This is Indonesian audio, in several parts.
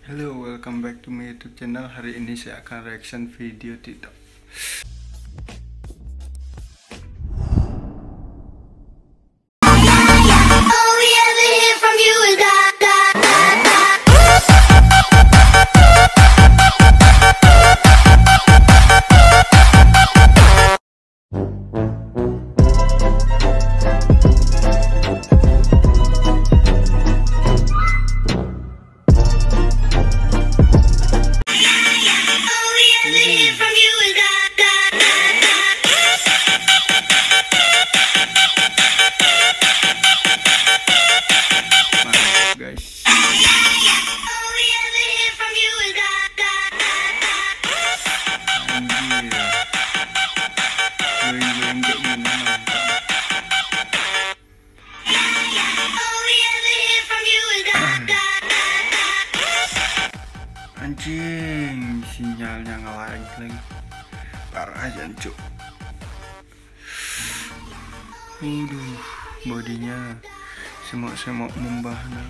Hello, welcome back to my YouTube channel. Hari ini saya akan reaction video TikTok. Anjing, sinyalnya nge-lag lagi. Parah jancuk. Bodinya semok-semok membahna.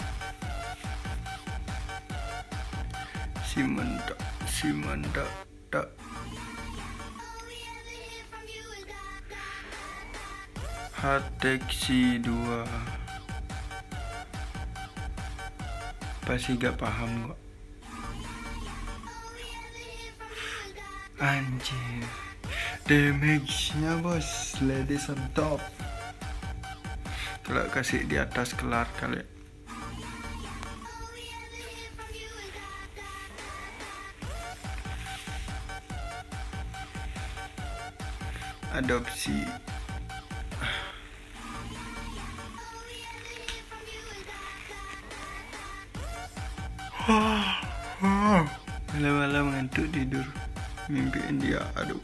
Si mendak tak. Hateksi 2. Pasti gak paham kok. Anjir, damage-nya bos, ladies on top. Kalau kasih di atas kelar kali. Adopsi. Malam-malam ngantuk tidur. Mimpiin dia, aduh.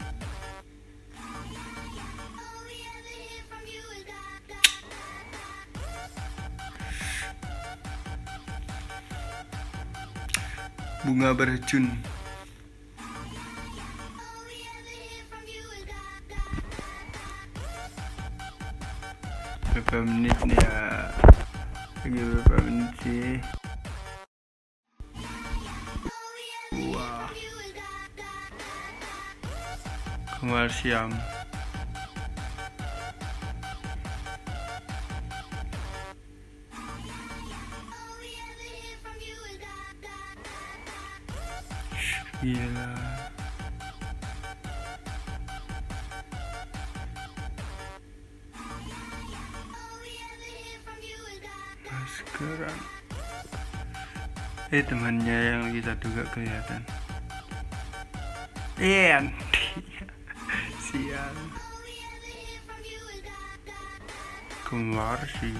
Bunga beracun. Berapa menit nih ya? Lagi berapa menit sih? Wah. Keluar siang. Gila. Maskeran. Temannya yang lagi satu gak kelihatan. Sial. Keluar sih.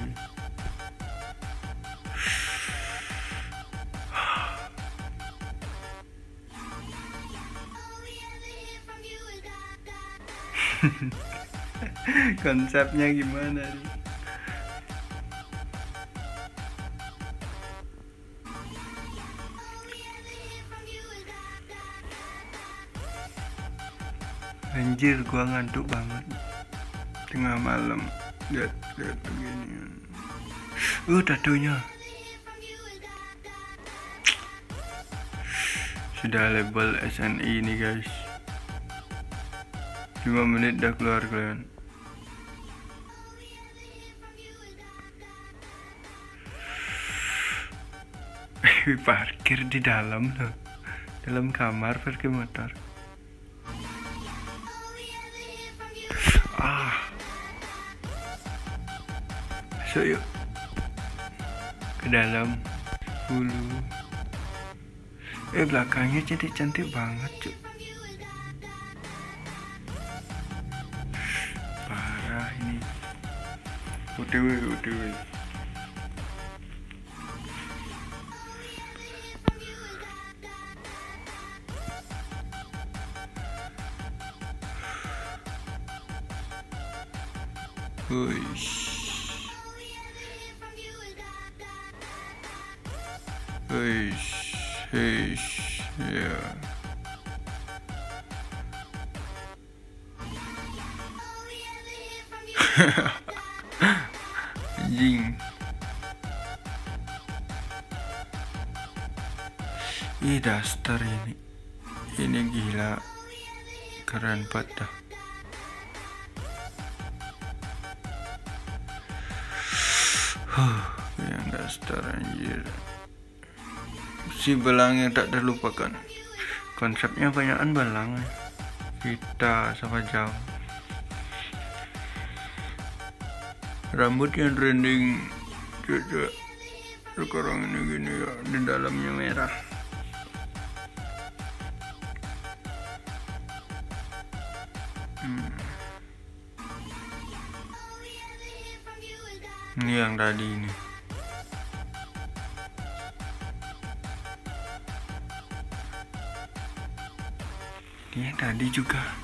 Konsepnya gimana nih? Anjir, gua ngantuk banget tengah malam. Lihat begini. Tatonya sudah label SNI ini guys. 5 menit dah keluar kalian. Parkir di dalam loh, dalam kamar parkir motor. Masuk yuk ke dalam dulu. Belakangnya cantik-cantik banget cuk. Parah ini. OTW. Ya. Anjing. Ih, daster ini gila, keren banget dah. Yang daster anjir. Si belang yang tak terlupakan. Konsepnya banyakan belang. Kita sama jam. Rambut yang trending juga sekarang ini gini ya, di dalamnya merah. Ini yang tadi ini. Ini yang tadi juga.